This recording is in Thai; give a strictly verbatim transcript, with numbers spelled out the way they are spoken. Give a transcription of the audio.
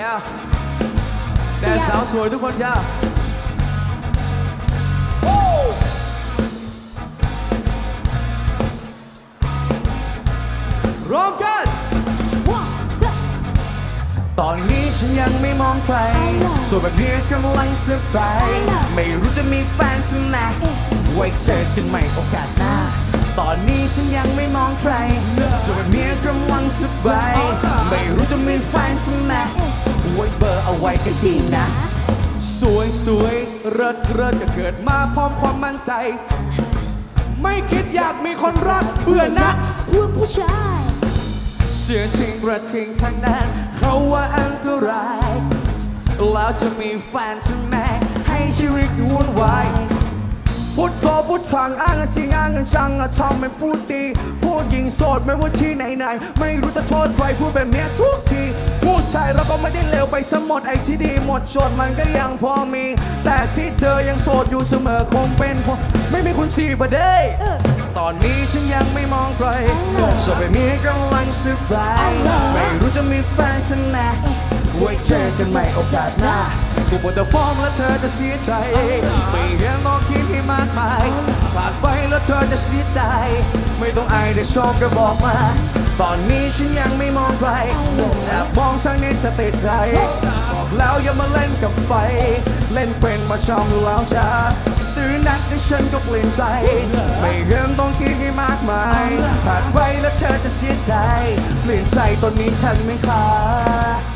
yeah แต่สาวสวยทุกคนจ้าร้องกันตอนนี้ฉันยังไม่มองใครส่วนแบบนี้กำลังสบายไม่รู้จะมีแฟนสักไหนไว้เจอกันใหม่โอกาสหน้าตอนนี้ฉันยังไม่มองใครส่วนแบบนี้กำลังสบายไม่รู้จะมีแฟนสักไหนไว้เบอร์เอาไว้ก็ดีนะสวยสวยเริดเริดก็เกิดมาพร้อมความมั่นใจไม่คิดอยากมีคนรักเบื่อนักพวกผู้ชายเชื่อสิ่งกระทิงทางนั้นเขาว่าอันตรายแล้วจะมีแฟนจะแม่ให้ชีวิตวุ่นวายพูดโทพูดทางอ้างจริงอ้างจังทำไม่พูดดีพูดยิงโสดไม่ว่าที่ไหนๆไม่รู้จะโทษใครพูดแบบนี้ทุกทีพูดชายเราก็ไม่ได้เลวไปสมหมดไอ้ที่ดีหมดจดมันก็ยังพอมีแต่ที่เธอยังโสดอยู่เสมอคงเป็นเพราะไม่มีคุณชีประเด้ตอนนี้ฉันยังไม่มองใครโสดแบบนี้กำลังสบายไม่รู้จะมีแฟนสักไหนไว้เจอกันใหม่โอกาสหน้ากูบนแต่ฟอร์มแล้วเธอจะเสียใจไม่เห็นต้องคิดที่มากมายผ่านไปแล้วเธอจะเสียใจไม่ต้องอายได้ชอบก็บอกมาตอนนี้ฉันยังไม่มองใครแอบมองสักนิดจะติดใจบอกแล้วอย่ามาเล่นกับไฟเล่นเป็นมาชอบแล้วจ้าตื่นนักให้ฉันก็เปลี่ยนใจไม่เห็นต้องคิดที่มากมายผ่านไปแล้วเธอจะเสียใจเปลี่ยนใจตอนนี้ฉันไม่คลา